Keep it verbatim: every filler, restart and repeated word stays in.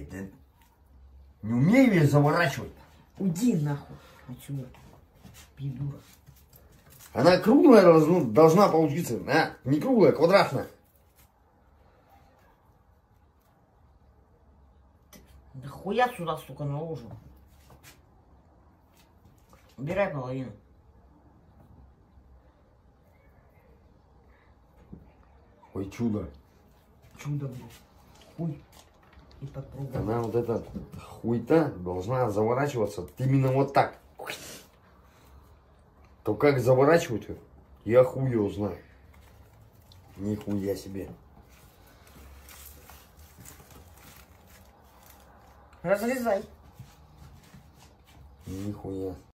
Да не умею я заворачивать. Уйди нахуй отсюда, пидура. Она круглая должна, должна получиться, а? Не круглая, квадратная. Да хуя сюда, сука, наложил. Убирай половину. Ой, чудо. Чудо, блядь. Хуй. И подпруга. Она вот эта хуйта должна заворачиваться именно вот так. То как заворачивать ее, я хуй его знаю. Нихуя себе. Разрезай. Нихуя.